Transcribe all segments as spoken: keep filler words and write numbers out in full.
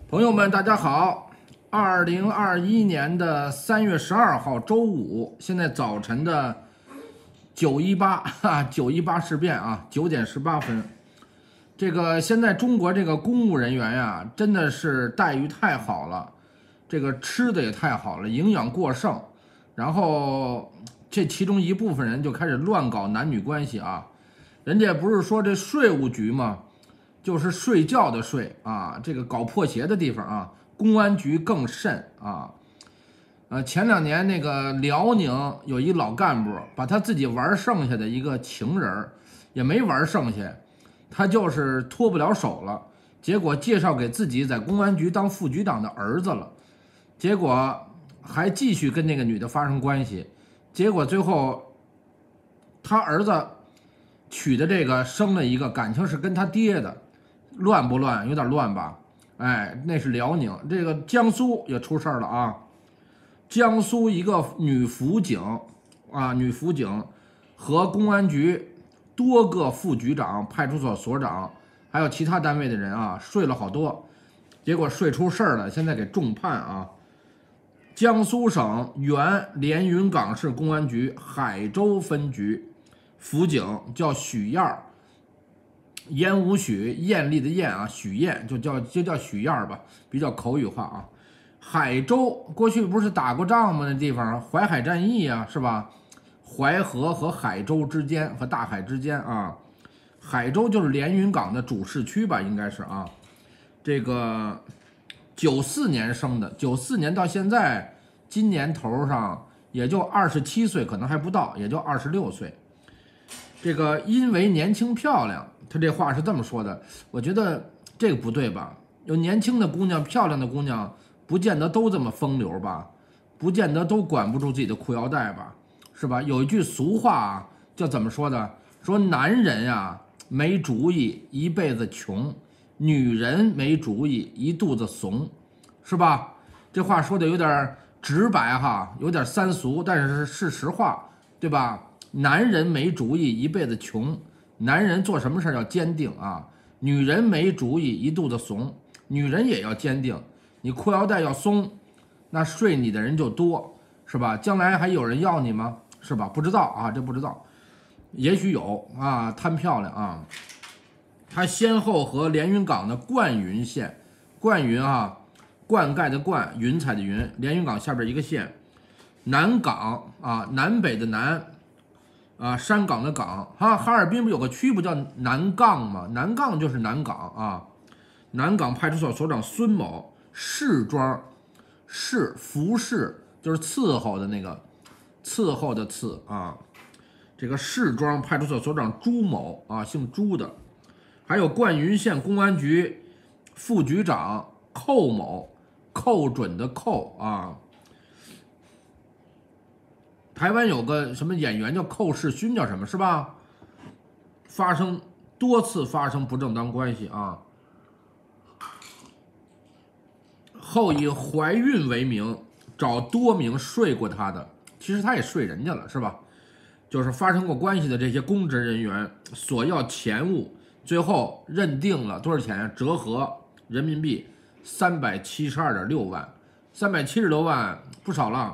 朋友们，大家好！二零二一年的三月十二号周五，现在早晨的九一八哈九一八事变啊，九点十八分。这个现在中国这个公务人员呀，真的是待遇太好了，这个吃的也太好了，营养过剩。然后这其中一部分人就开始乱搞男女关系啊，人家不是说这税务局吗？就是睡觉的睡啊，这个搞破鞋的地方啊，公安局更甚啊。呃，前两年那个辽宁有一老干部，把他自己玩剩下的一个情人也没玩剩下，他就是脱不了手了，结果介绍给自己在公安局当副局长的儿子了，结果还继续跟那个女的发生关系，结果最后他儿子娶的这个生了一个，感情是跟他爹的。乱不乱？有点乱吧？哎，那是辽宁，这个江苏也出事了啊！江苏一个女辅警啊，女辅警和公安局多个副局长、派出所所长，还有其他单位的人啊，睡了好多，结果睡出事儿了，现在给重判啊！江苏省原连云港市公安局海州分局辅警叫许燕儿。烟无许，艳丽的艳啊，许燕就叫就叫许燕吧，比较口语化啊。海州过去不是打过仗吗？那地方淮海战役啊，是吧？淮河和海州之间和大海之间啊，海州就是连云港的主市区吧，应该是啊。这个九四年生的，九四年到现在，今年头上也就二十七岁，可能还不到，也就二十六岁。这个因为年轻漂亮，他这话是这么说的，我觉得这个不对吧？有年轻的姑娘、漂亮的姑娘，不见得都这么风流吧？不见得都管不住自己的裤腰带吧？是吧？有一句俗话啊，叫怎么说的？说男人呀没主意，一辈子穷；女人没主意，一肚子怂，是吧？这话说的有点直白哈，有点三俗，但是是实话，对吧？男人没主意，一辈子穷。男人做什么事要坚定啊！女人没主意，一肚子怂。女人也要坚定，你裤腰带要松，那睡你的人就多，是吧？将来还有人要你吗？是吧？不知道啊，这不知道，也许有啊，贪漂亮啊。他先后和连云港的灌云县，灌云啊，灌溉的灌，云彩的云，连云港下边一个县，南港啊，南北的南。啊，山港的港，哈，哈尔滨不有个区不叫南杠吗？南杠就是南港啊。南港派出所所长孙某，侍庄，侍服侍就是伺候的那个，伺候的伺啊。这个侍庄派出所所长朱某啊，姓朱的，还有灌云县公安局副局长寇某，寇准的寇啊。台湾有个什么演员叫寇世勋，叫什么是吧？发生多次发生不正当关系啊，后以怀孕为名找多名睡过他的，其实他也睡人家了是吧？就是发生过关系的这些公职人员索要钱物，最后认定了多少钱？折合人民币三百七十二点六万，三百七十多万不少了。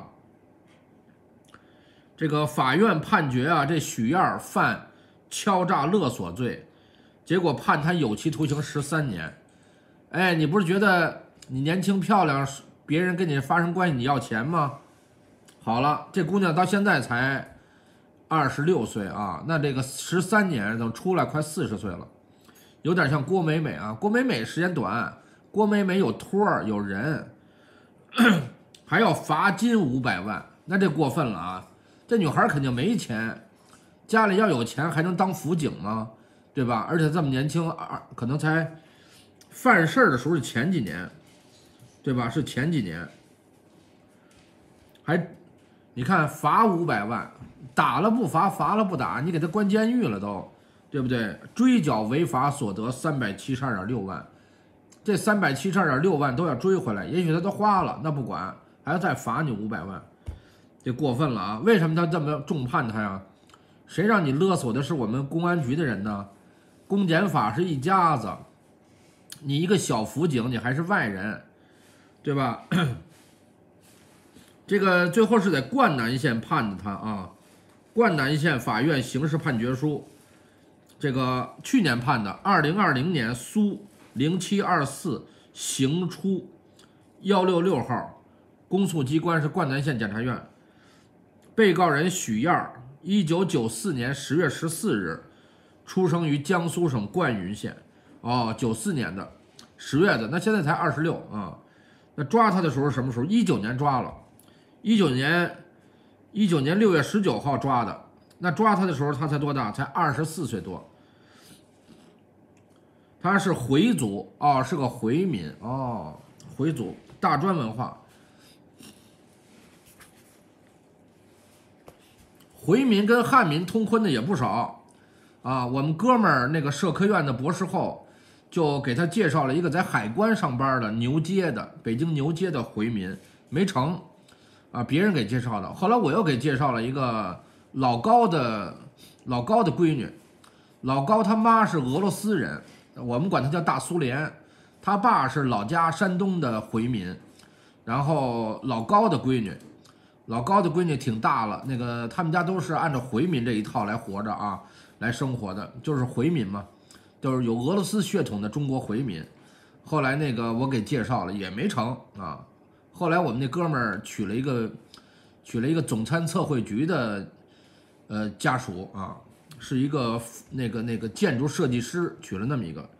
这个法院判决啊，这许燕犯敲诈勒索罪，结果判他有期徒刑十三年。哎，你不是觉得你年轻漂亮，别人跟你发生关系，你要钱吗？好了，这姑娘到现在才二十六岁啊，那这个十三年等出来快四十岁了，有点像郭美美啊。郭美美时间短，郭美美有托儿有人，还要罚金五百万，那这过分了啊！这女孩肯定没钱，家里要有钱还能当辅警吗？对吧？而且这么年轻，可能才犯事儿的时候是前几年，对吧？是前几年，还你看罚五百万，打了不罚，罚了不打，你给他关监狱了都，对不对？追缴违法所得三百七十二点六万，这三百七十二点六万都要追回来，也许他都花了，那不管，还要再罚你五百万。这过分了啊！为什么他这么重判他呀？谁让你勒索的是我们公安局的人呢？公检法是一家子， 你一个小辅警，你还是外人，对吧？这个最后是在灌南县判的他啊，灌南县法院刑事判决书，这个去年判的，二零二零年苏零七二四刑初幺六六号，公诉机关是灌南县检察院。被告人许燕，一九九四年十月十四日出生于江苏省灌云县，哦，九四年的十月的，那现在才二十六啊。那抓他的时候什么时候？一九年抓了。一九年，一九年六月十九号抓的，那抓他的时候他才多大？才二十四岁多。他是回族哦，是个回民哦，回族大专文化。回民跟汉民通婚的也不少啊。我们哥们儿那个社科院的博士后，就给他介绍了一个在海关上班的牛街的北京牛街的回民，没成。啊，别人给介绍的。后来我又给介绍了一个老高的老高的闺女，老高他妈是俄罗斯人，我们管他叫大苏联，他爸是老家山东的回民，然后老高的闺女，老高的闺女挺大了，那个他们家都是按照回民这一套来活着啊，来生活的，就是回民嘛，就是有俄罗斯血统的中国回民。后来那个我给介绍了也没成啊。后来我们那哥们儿娶了一个，娶了一个总参测绘局的，呃家属啊，是一个那个那个建筑设计师，娶了那么一个。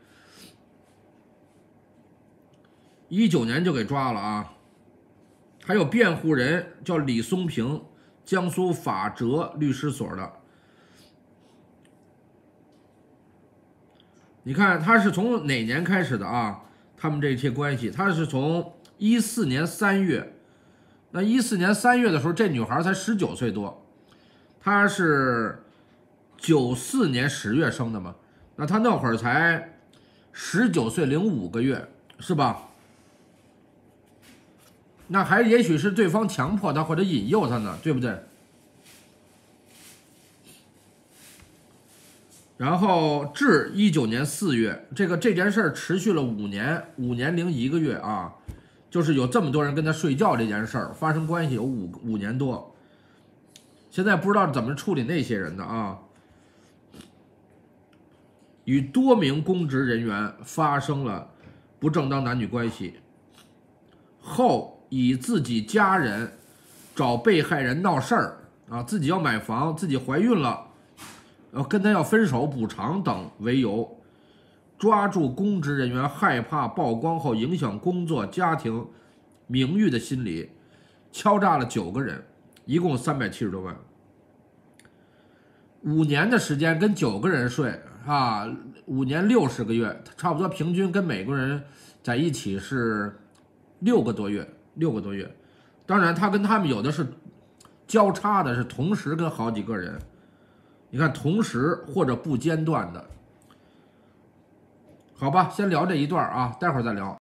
一九年就给抓了啊。还有辩护人叫李松平，江苏法哲律师所的。你看他是从哪年开始的啊？他们这些关系，他是从一四年三月，那一四年三月的时候，这女孩才十九岁多，她是九四年十月生的嘛，那她那会儿才十九岁零五个月，是吧？那还也许是对方强迫她或者引诱她呢，对不对？然后至一九年四月，这个这件事儿持续了五年，五年零一个月啊。就是有这么多人跟他睡觉这件事儿发生关系有五五年多，现在不知道怎么处理那些人的啊。与多名公职人员发生了不正当男女关系，后以自己家人找被害人闹事儿啊，自己要买房，自己怀孕了，要跟他要分手补偿等为由，抓住公职人员害怕曝光后影响工作、家庭、名誉的心理，敲诈了九个人，一共三百七十多万。五年的时间跟九个人睡啊，五年六十个月，差不多平均跟每个人在一起是六个多月，六个多月。当然，他跟他们有的是交叉的，是同时跟好几个人。你看，同时或者不间断的。好吧，先聊这一段啊，待会儿再聊。